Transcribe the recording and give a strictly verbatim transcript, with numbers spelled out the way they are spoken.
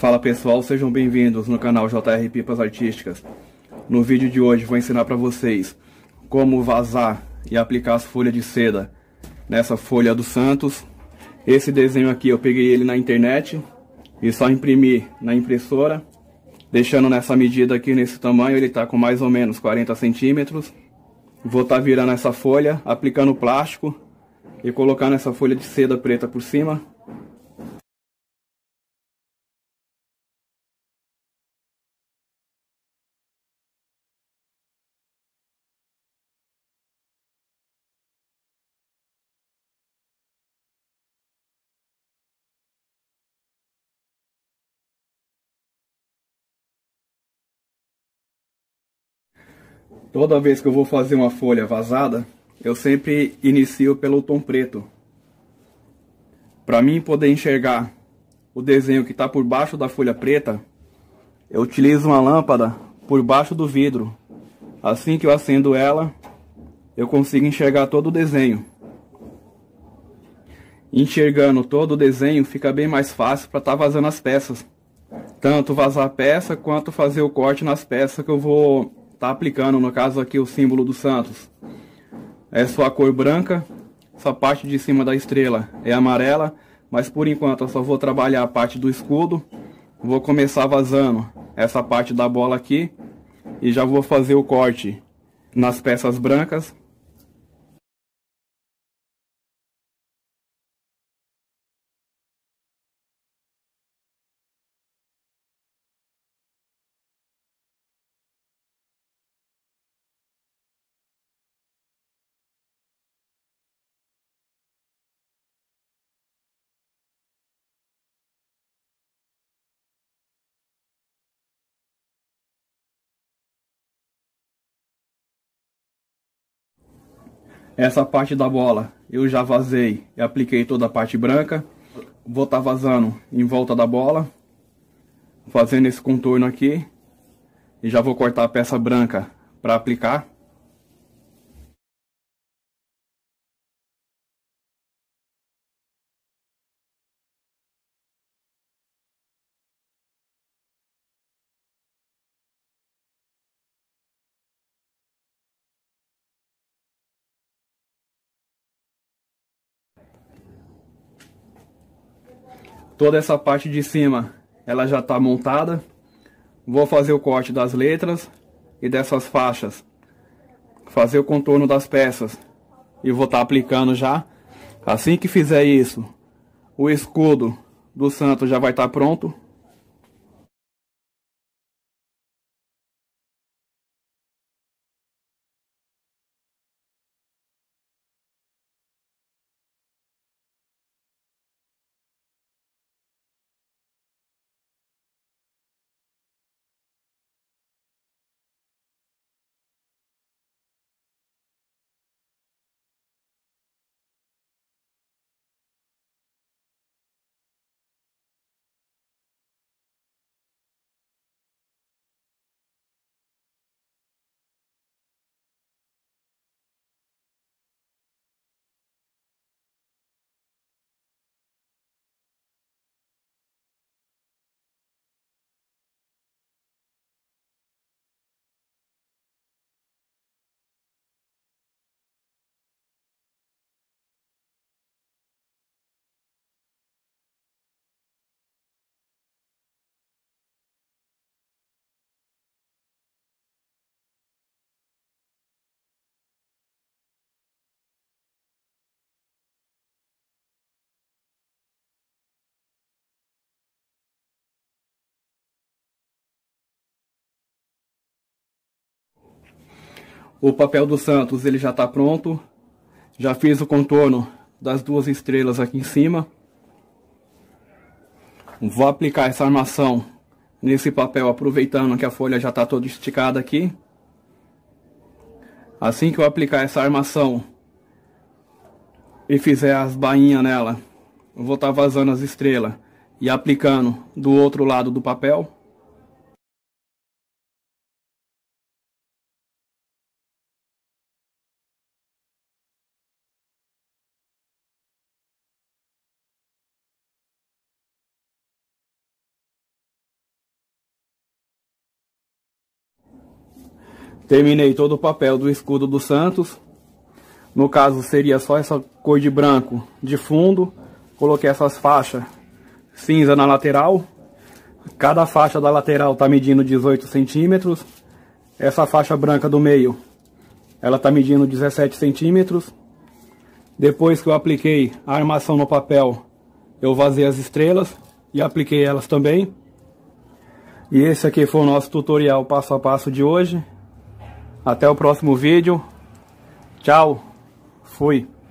Fala pessoal, sejam bem-vindos no canal J R Pipas Artísticas. No vídeo de hoje vou ensinar para vocês como vazar e aplicar as folhas de seda nessa folha do Santos. Esse desenho aqui eu peguei ele na internet e só imprimi na impressora, deixando nessa medida aqui, nesse tamanho. Ele está com mais ou menos quarenta centímetros. Vou estar tá virando essa folha, aplicando plástico e colocando essa folha de seda preta por cima. Toda vez que eu vou fazer uma folha vazada, eu sempre inicio pelo tom preto. Para mim poder enxergar o desenho que está por baixo da folha preta, eu utilizo uma lâmpada por baixo do vidro. Assim que eu acendo ela, eu consigo enxergar todo o desenho. Enxergando todo o desenho, fica bem mais fácil para estar vazando as peças. Tanto vazar a peça, quanto fazer o corte nas peças que eu vou tá aplicando. No caso aqui, o símbolo do Santos é só a cor branca, essa parte de cima da estrela é amarela, mas por enquanto eu só vou trabalhar a parte do escudo. Vou começar vazando essa parte da bola aqui e já vou fazer o corte nas peças brancas. Essa parte da bola eu já vazei e apliquei toda a parte branca. Vou estar vazando em volta da bola, fazendo esse contorno aqui. E já vou cortar a peça branca para aplicar. Toda essa parte de cima ela já está montada. Vou fazer o corte das letras e dessas faixas, fazer o contorno das peças e vou estar aplicando já. Assim que fizer isso, o escudo do Santos já vai estar pronto. O papel do Santos ele já está pronto. Já fiz o contorno das duas estrelas aqui em cima. Vou aplicar essa armação nesse papel, aproveitando que a folha já está toda esticada aqui. Assim que eu aplicar essa armação e fizer as bainhas nela, eu vou estar vazando as estrelas e aplicando do outro lado do papel. Terminei todo o papel do escudo do Santos. No caso seria só essa cor de branco de fundo. Coloquei essas faixas cinza na lateral. Cada faixa da lateral está medindo dezoito centímetros. Essa faixa branca do meio, ela está medindo dezessete centímetros. Depois que eu apliquei a armação no papel, eu vazei as estrelas e apliquei elas também. E esse aqui foi o nosso tutorial passo a passo de hoje. Até o próximo vídeo. Tchau. Fui.